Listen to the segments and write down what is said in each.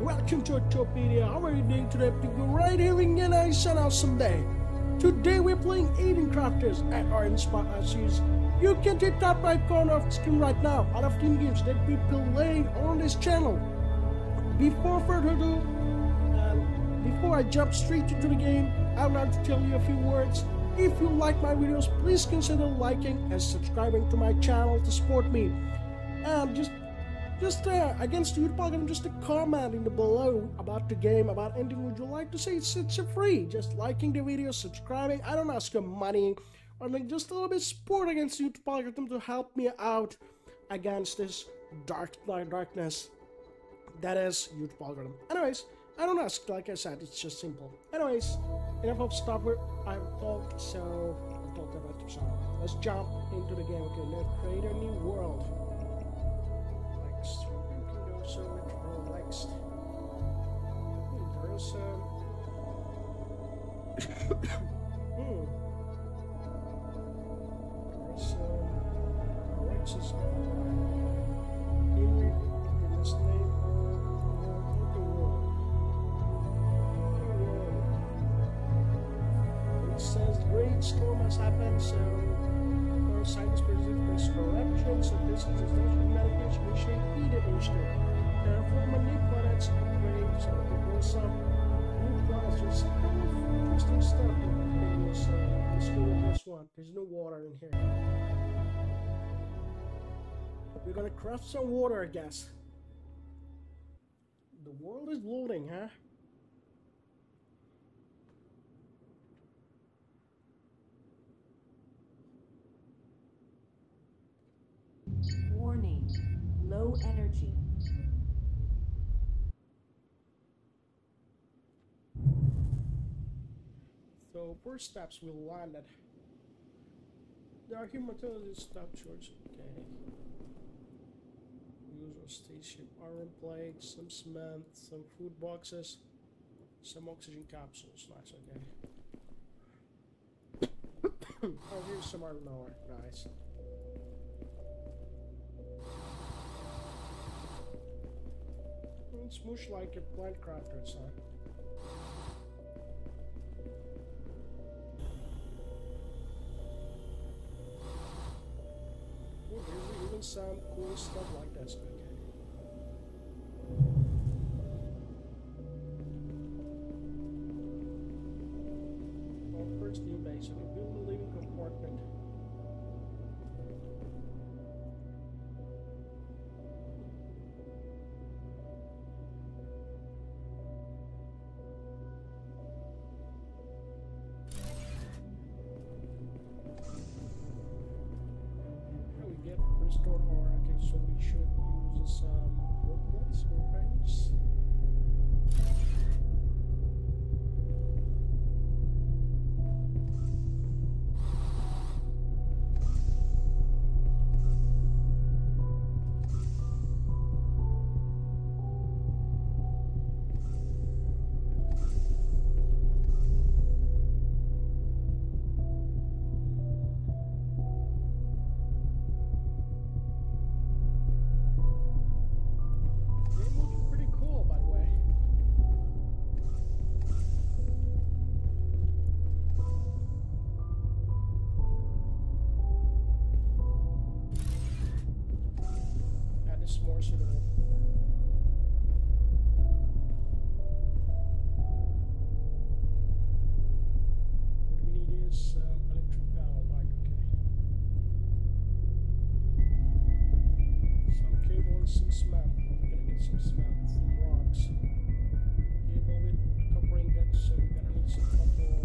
welcome to Ottopedia. How are you doing today? Right, having a nice and awesome day. Today we're playing Aiden Crafters at Orange Spot series. You can take top right corner of the screen right now. Out of team games that we playing on this channel. Before further ado, before I jump straight into the game, I would like to tell you a few words. If you like my videos, please consider liking and subscribing to my channel to support me. And just against the YouTube algorithm, just a comment in the below about the game, about anything would you like to say. It's free. Just liking the video, subscribing. I don't ask you money, or like just a little bit support against the YouTube algorithm to help me out against this darkness that is YouTube algorithm. Anyways, I don't ask, like I said, it's just simple. Anyways, enough of stuff where I've talked, so I'll talk about the song. Let's jump into the game. Okay, let's create a new world. So relaxed. There's Alexis in this name of the world. It says great storm has happened, so our scientists predict this corruption, so this is the medication we should eat it instead. Terraform new planets upgrade, so there's some new planets, there's some interesting stuff in this. Let's go with this one. There's no water in here. We're gonna craft some water, I guess. The world is loading, huh? Warning, low energy. So first steps we landed. There are human stop shorts. Okay. Usual station, iron plates, some cement, some food boxes, some oxygen capsules. Nice, okay. Oh, here's some iron ore. Nice. It's much like a plant crafter, son. Oh, there's even some cool stuff like this. Okay. Well, first thing, basically, build a living compartment. Restore ore. Okay, so we should use some workplace or bench. More suitable. What we need is electric panel light. Okay. Some cable and some cement. We're gonna get some cement, some rocks. Cable with copper ingots, so we're gonna need some copper ore.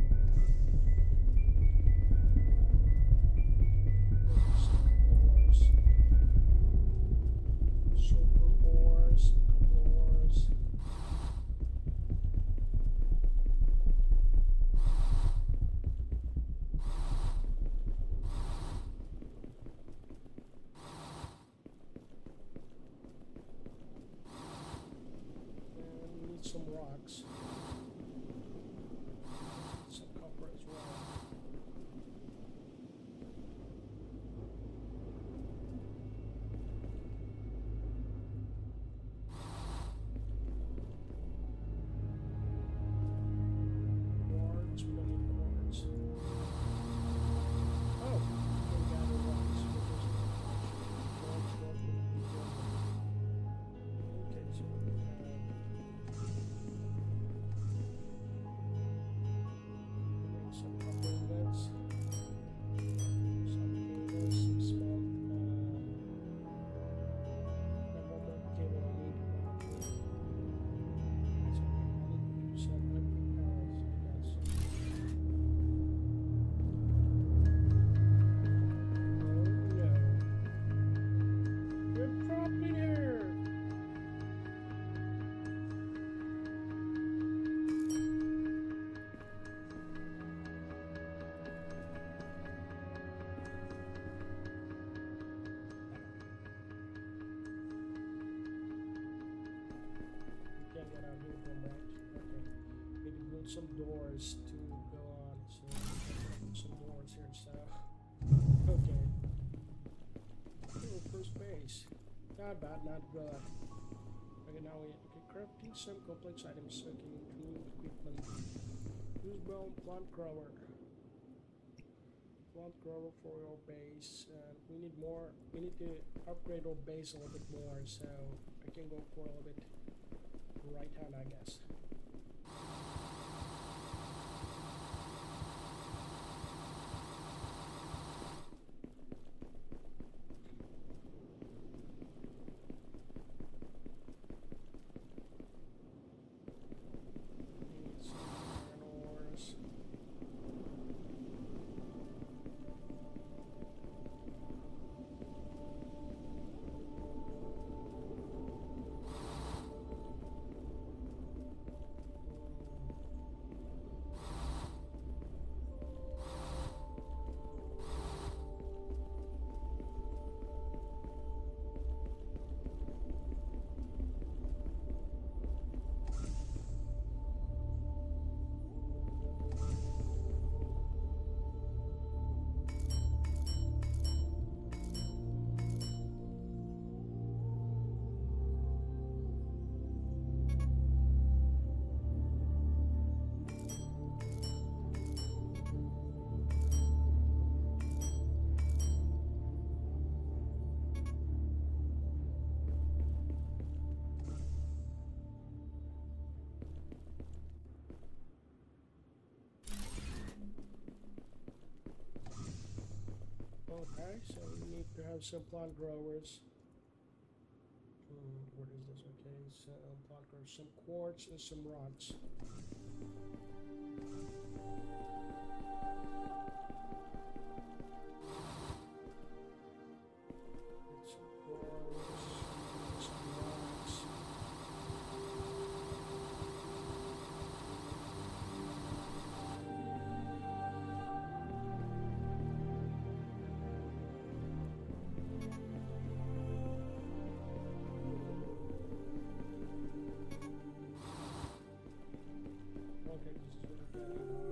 Some rocks, some copper as well. some doors to go on, so some doors here, so okay. Oh, first base. Not bad, not good. Okay, now we crafting some complex items, okay, tool equipment. Use bone plant grower. Plant grower for your base. We need more. We need to upgrade our base a little bit more, so I can go for a little bit right hand, I guess. Okay, so we need to have some plant growers. What is this? Okay, so plant growers, some quartz and some rods. Some quartz, some rods. Okay, this is what I'm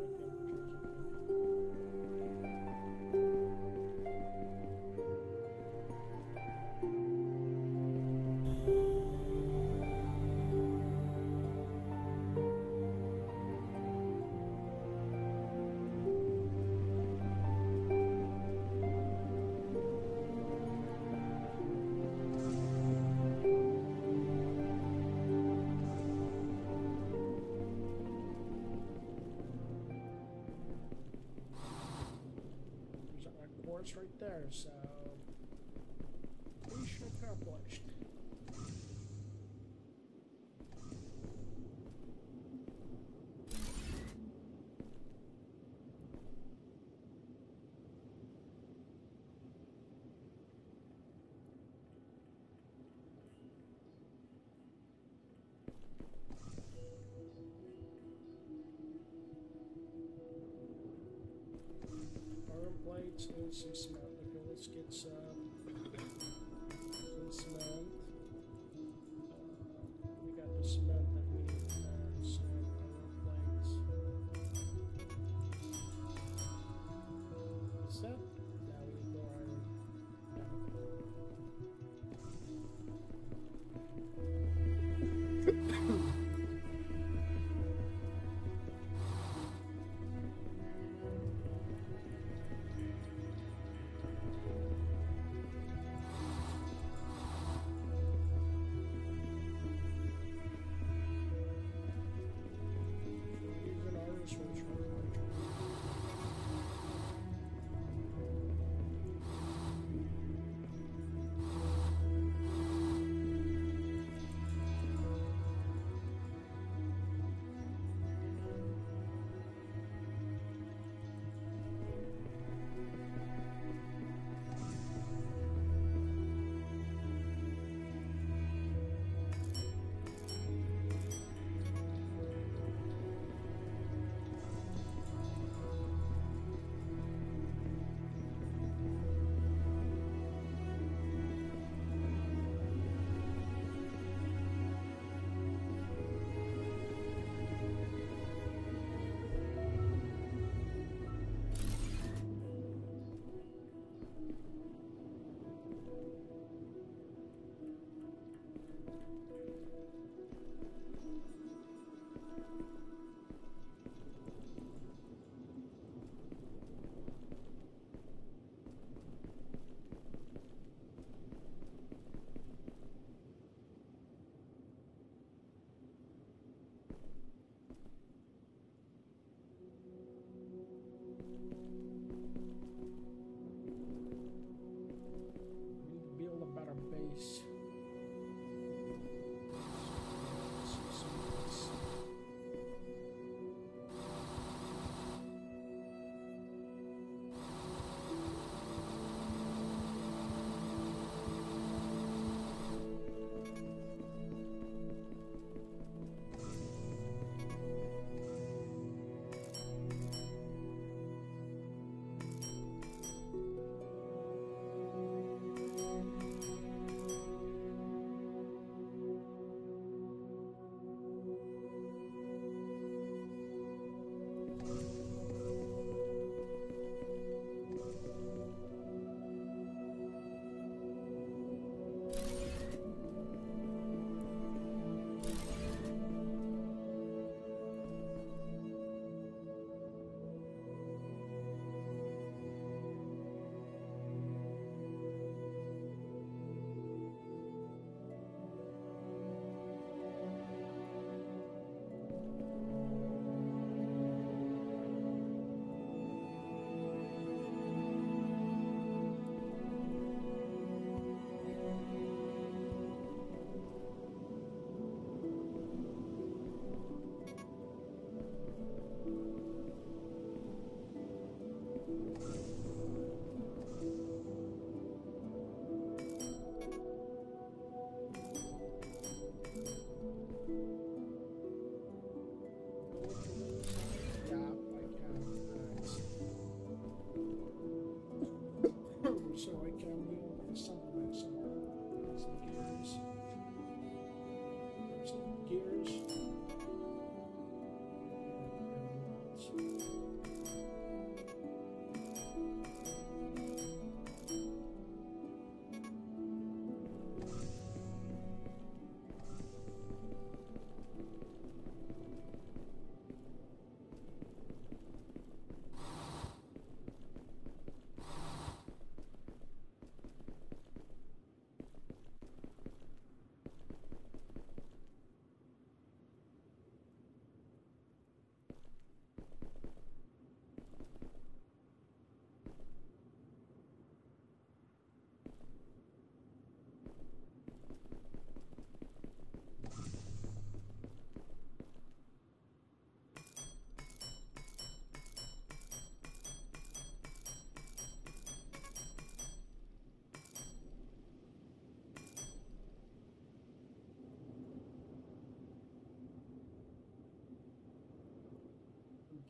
quartz right there, so mission accomplished. Plates and some cement. Okay, let's get some cement. We got the cement that we need for some plates. What's that? Now we need more iron.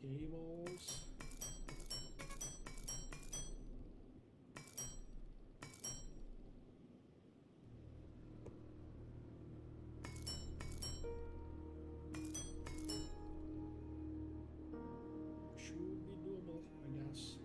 Cables. Should be doable, I guess.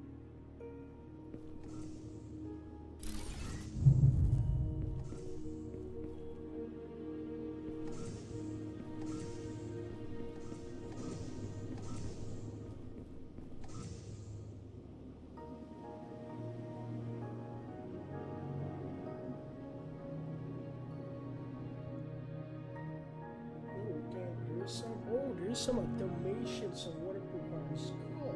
There's some automations and water providers. Cool.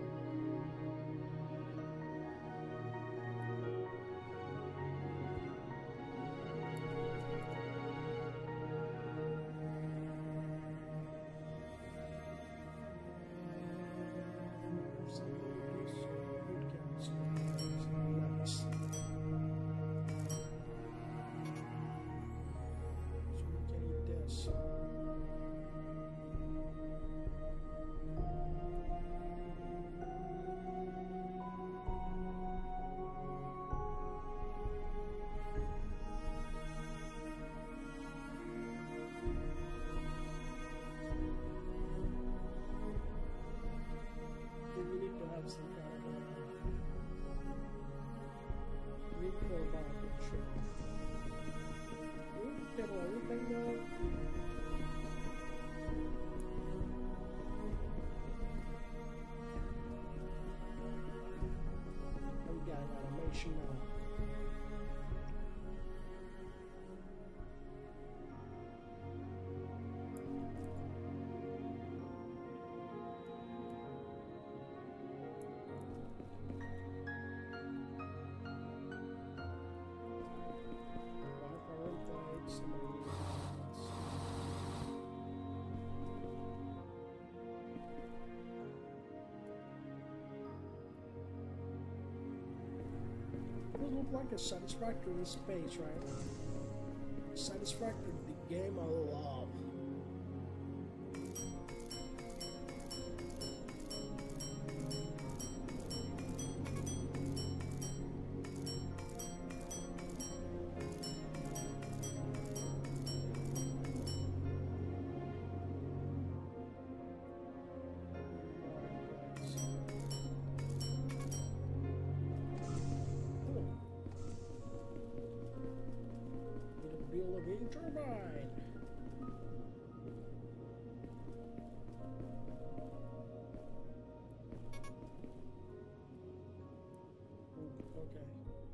Some kind of recoil bomb picture. Ooh, careful everything though. We got an animation now. It look like a satisfactory space, right? Satisfactory, the game I love. Build a wind turbine. Ooh, okay.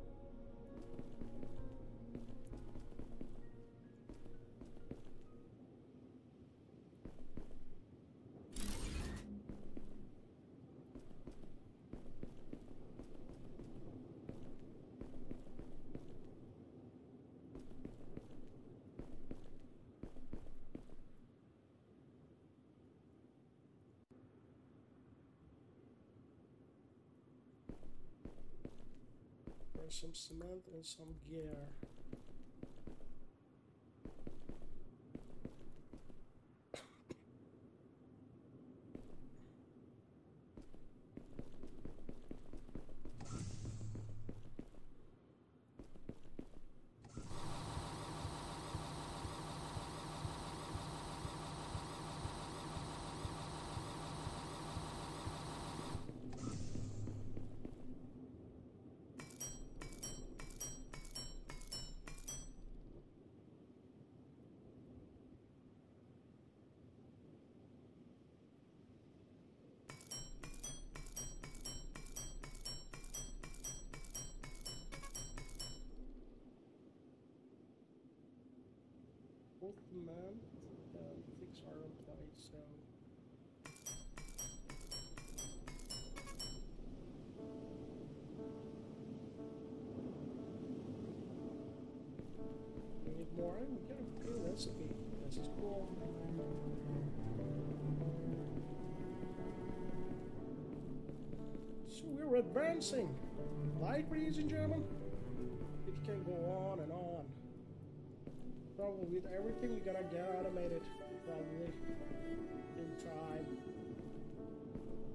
There's some cement and some gear. Both command and fix are employed, so we need more. We got a good recipe. This is cool. So we're advancing. Light, ladies and gentlemen. It can go on and on. Probably with everything we're gonna get automated, probably in time.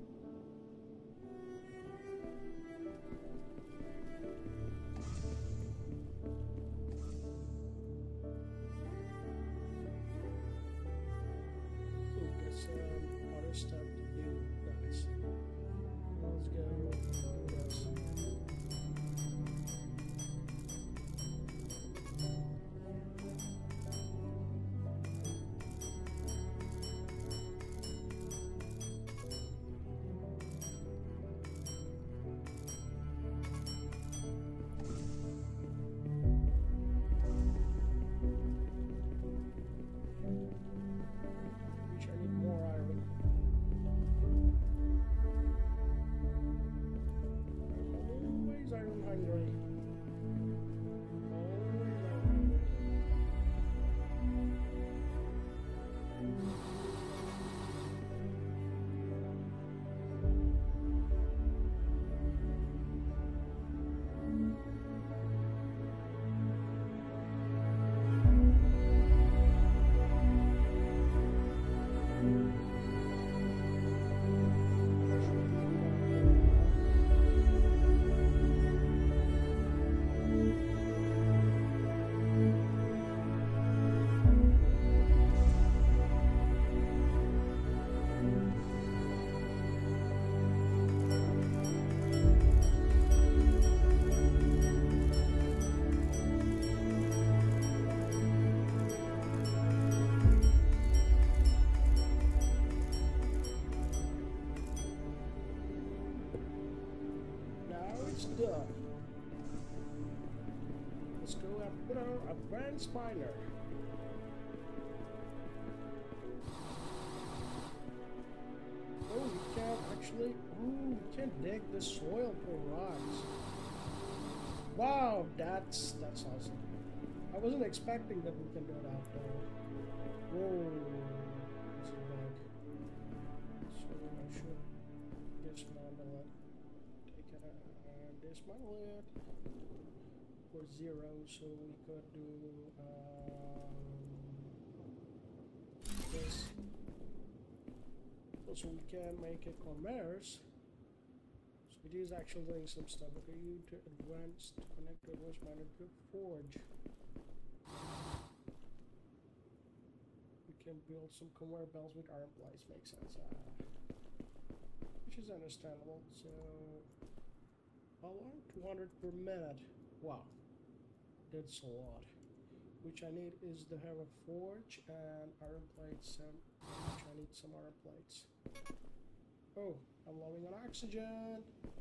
Let's go and put our advanced miner. Oh, we can actually. Oh, we can dig the soil for rocks. Wow, that's awesome. I wasn't expecting that we can do that though. Whoa, this is bad. So I should dismantle it. Take it and dismantle it for 0, so we could do this. Also, we can make a commerce. So it is actually doing some stuff. Okay, you to advanced connect to advanced miner to forge. We can build some conveyor belts with iron plates. Makes sense. Which is understandable. So how long? 200 per minute. Wow, that's a lot. Which I need is to have a forge and iron plates, and which I need some iron plates. Oh, I'm low on oxygen.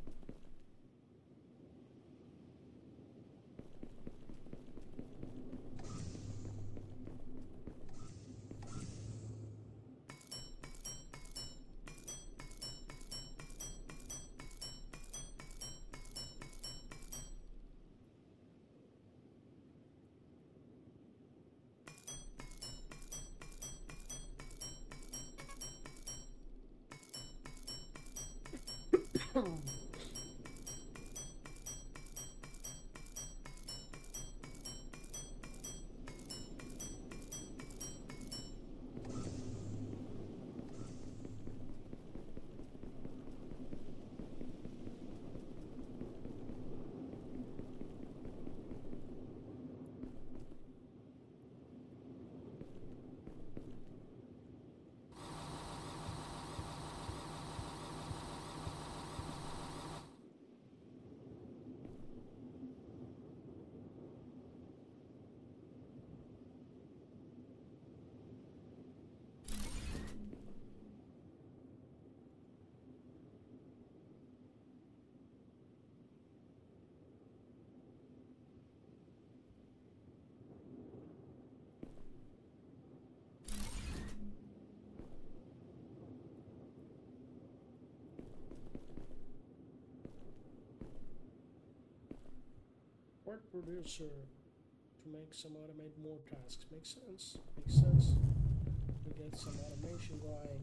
Work producer to make some automate more tasks. Makes sense. Makes sense. We get some automation going.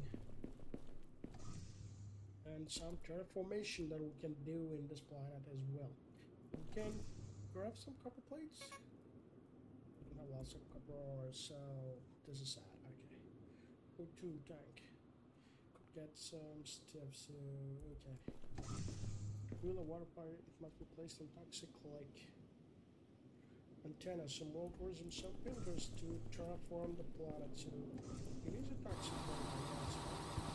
And some terraformation that we can do in this planet as well. We can grab some copper plates. We have lots of copper ore, so this is sad. Okay. O2 tank. Could get some stuff, so okay. Wheel of water pipe, it must be placed in toxic lake. Antenna, some rovers and some builders to terraform the planet, so it is a toxic lake, I guess.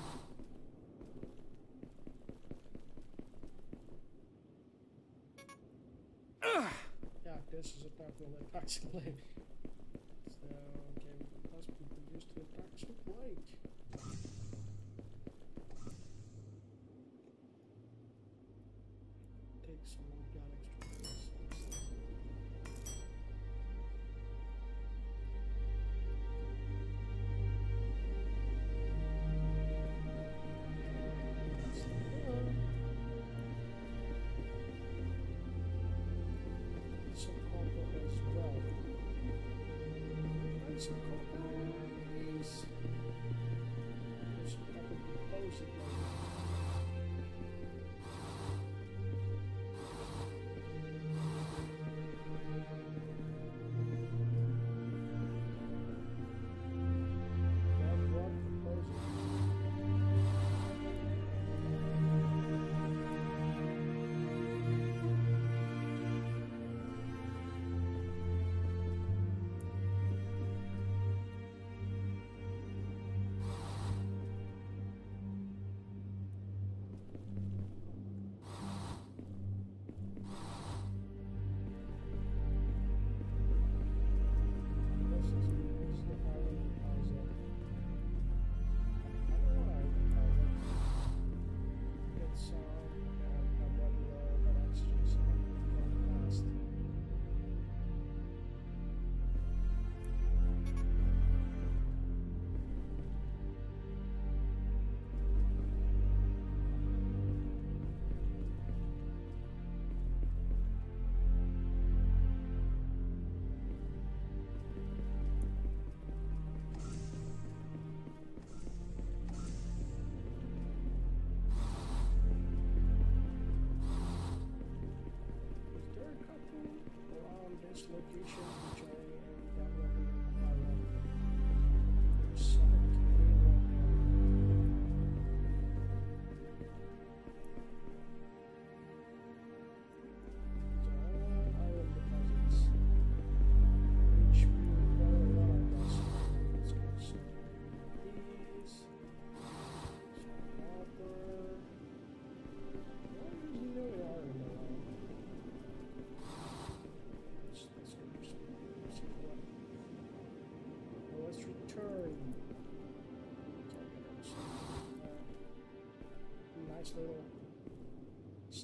Yeah, this is a definitely toxic lake. So, okay, we must be produced in a toxic lake. Take some organics to this. Some copper as well. And some copper, please. There's some copper deposit maybe. Rock deposit.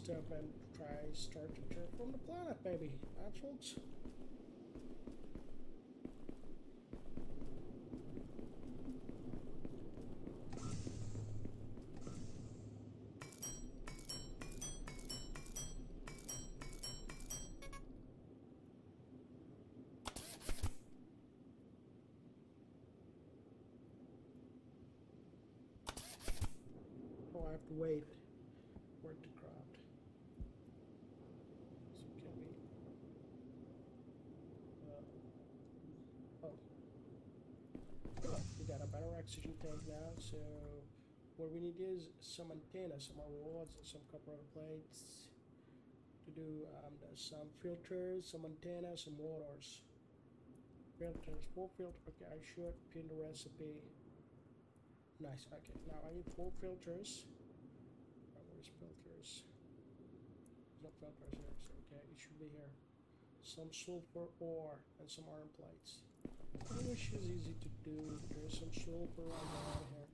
stuff and start to terraform the planet, baby. That's folks. Oh, I have to wait for it to craft. So can we? Oh, we got a better oxygen tank now. So what we need is some antennas, some more rods, and some copper plates to do some filters, some antennas, some motors. Filters, 4 filters. Okay, I should pin the recipe. Nice. Okay, now I need 4 filters. Where's filters? There's no filters here, so okay, it should be here. Some sulfur ore and some iron plates. Which is easy to do. There's some sulfur around here.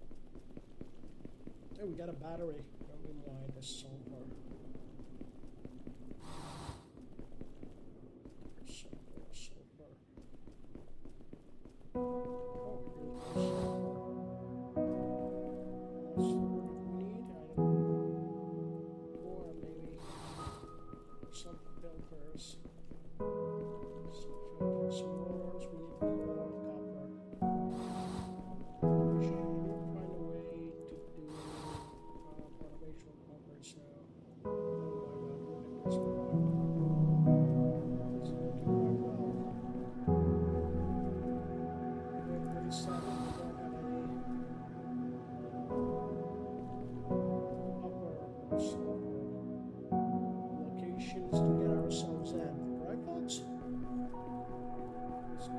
Oh, we got a battery. Never mind the sulfur. There's some more sulfur. Oh, here's more sulfur. Some filters, some motors, we need more copper. We should find a way to do automation copper, so oh my god, look at this one. It's working quite well. We have 37, we don't have any copper or sulfur locations to get ourselves in. Right, folks? Let's go.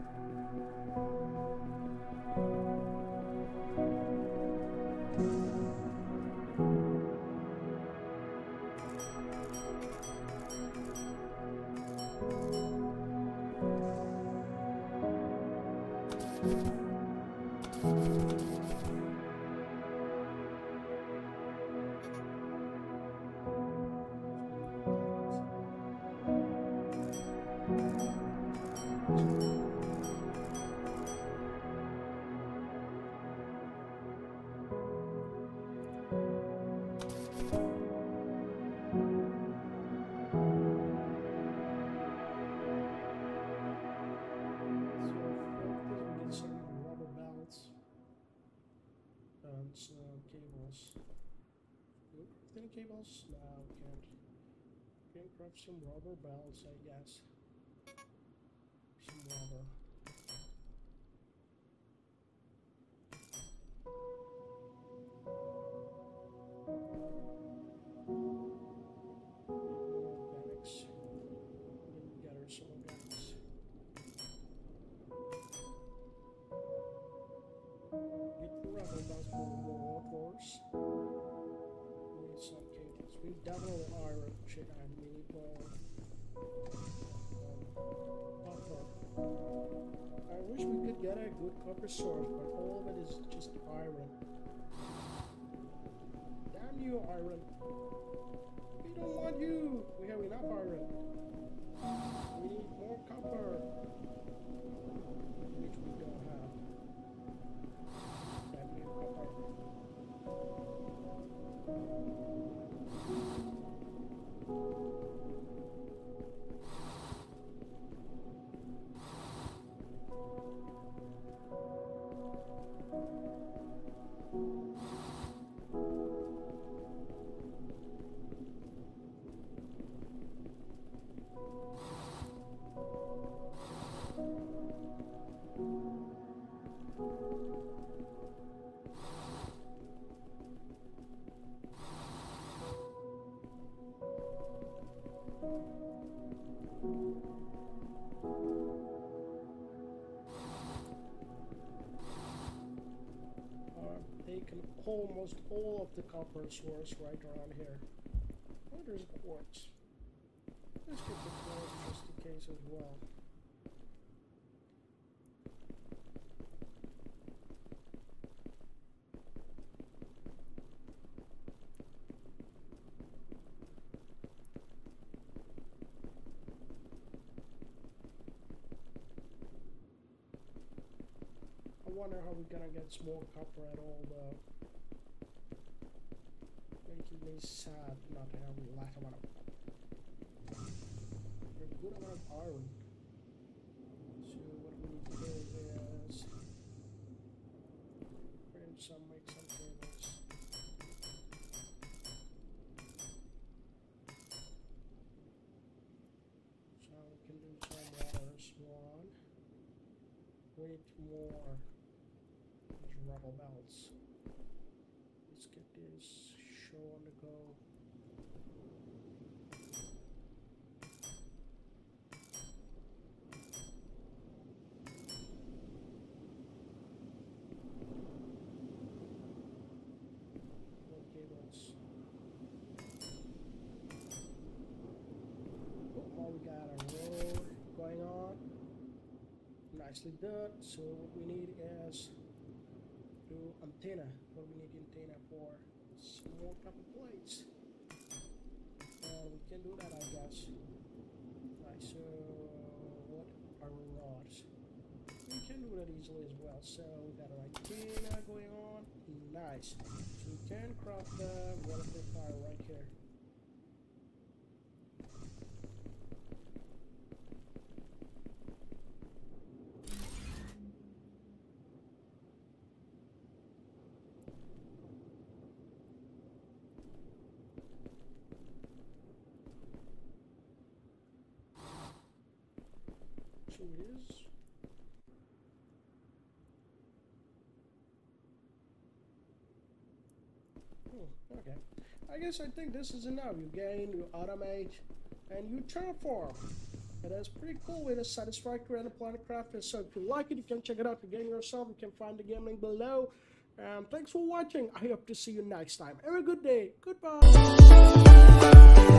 And some cables. Do we craft any cables? No, we can't. We can craft some rubber belts, I guess. Some rubber. Organics. Didn't gather some organics. Get the rubber belts for more force. We need some cables. We definitely iron shit and we need more copper. I wish we could get a good copper source, but all of it is just iron. Damn you, iron. We don't want you. We have enough iron. We need more copper, which we don't have. Damn you, copper. Taken almost all of the copper source right around here. Oh, there's quartz. Let's get the quartz just in case as well. wonder how we're gonna get more copper at all, though. Making me sad not having a lot amount of a good amount of iron. So what we need to do is make some cables. So we can do some waters. One. We need more rubber belts. Let's get this show on the go. More cables. Oh, we got a road going on. Nicely done. So what we need is do antenna. What we need antenna for? Some more copper plates. And we can do that, I guess. Right, so what are rods? We can do that easily as well. So we got an antenna going on. Nice. So we can craft the water purifier right here. So it is. Okay. I guess I think this is enough. You gain, you automate, and you terraform. And that's pretty cool with a satisfactory and a planet crafter. So if you like it, you can check it out the game yourself. You can find the game link below. Thanks for watching. I hope to see you next time. Have a good day. Goodbye.